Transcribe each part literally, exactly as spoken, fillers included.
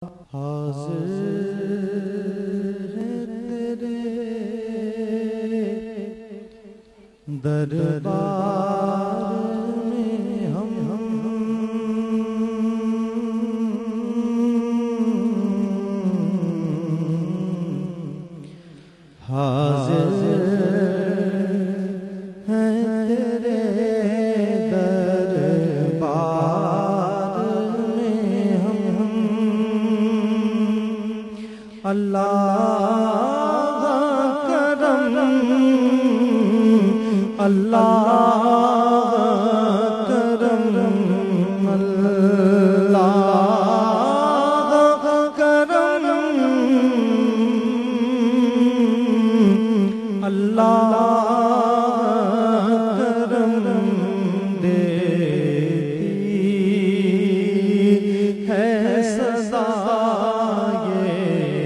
दरबार में हम हाजिर हैं तेरे दरबार में हम अल्लाह करम अल्लाह करम अल्लाह करम अल्लाह करम देती है सदा ये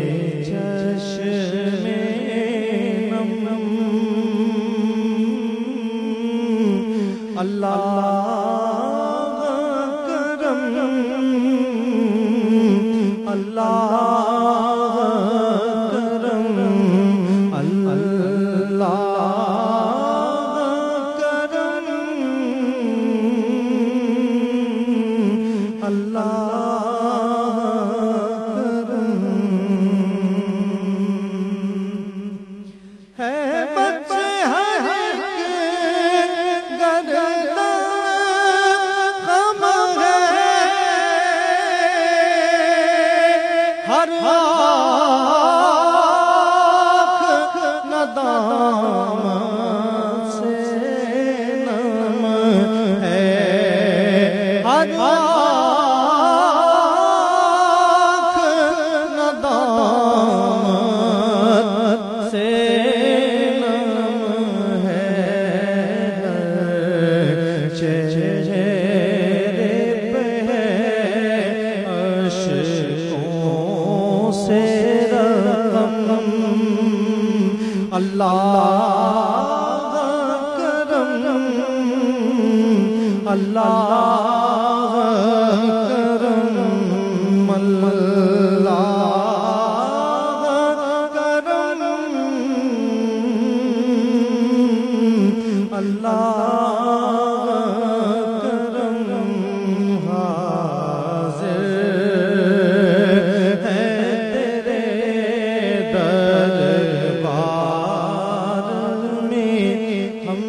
चश्मे नम अल्लाह करम अल्लाह करम अल्लाह करम अल्लाह करम है बच्चे हर आँख नदाम से नम है हर आँख नदाम से नम है चेहरे पे है अश्कों से रकम अल्लाह करम अल्लाह करम अल्लाह करम अल्लाह करम हाज़िर है तेरे दरबार में हम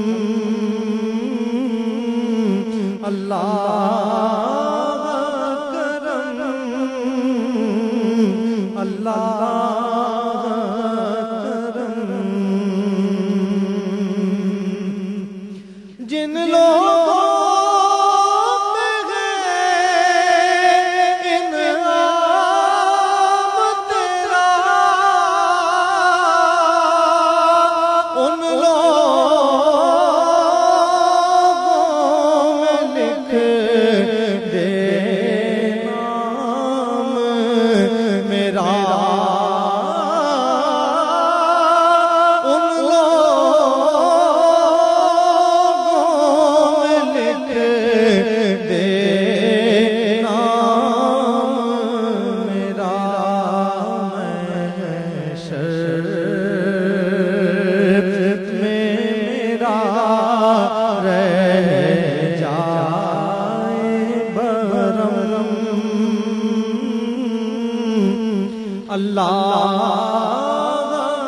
अल्लाह करम अल्लाह करम जिन लोगों अल्लाह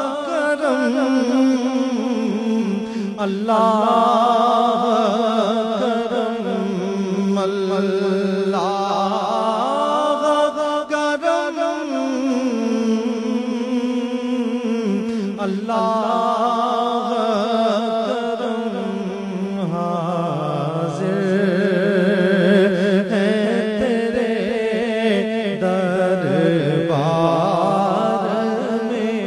करम अल्लाह करम अल्लाह करम अल्लाह करम हाज़िर है तेरे दरबार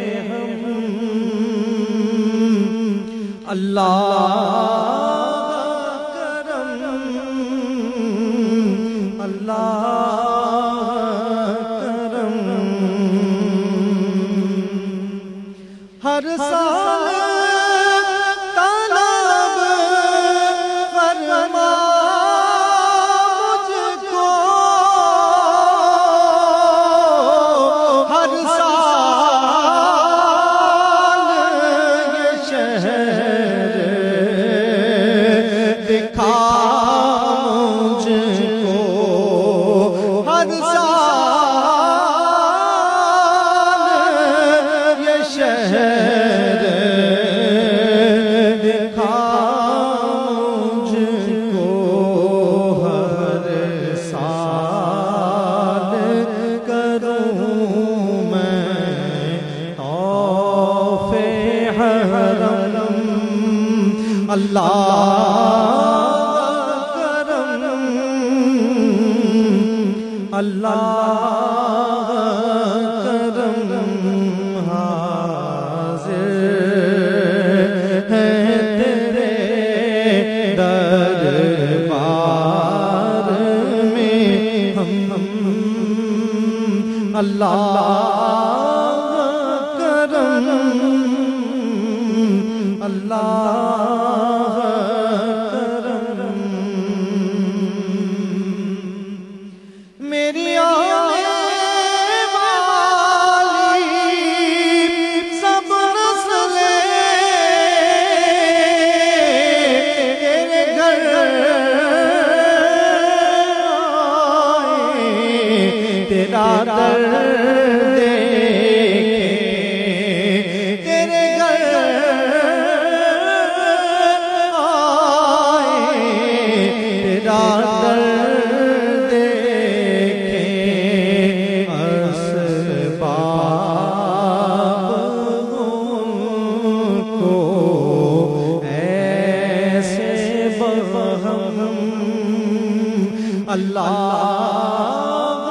अल्लाह करम अल्लाह करम हर साल तलब फरमा मुझको अल्लाह करम अल्लाह करम हाज़िर है तेरे दरबार में हम अल्लाह करम अल्लाह करम। मेरी आने वाली सब नस्लें तेरे घर आए, तेरा दर अल्लाह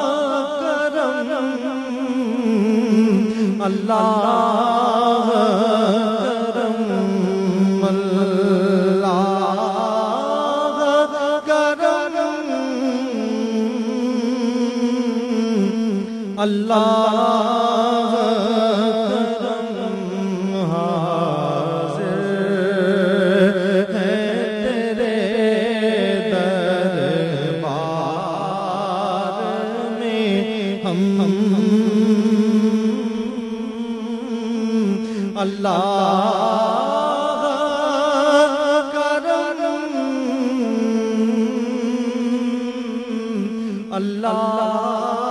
करम अल्लाह करम अल्लाह करम अल्लाह करम हाज़िर है तेरे अल्लाह करम अल्लाह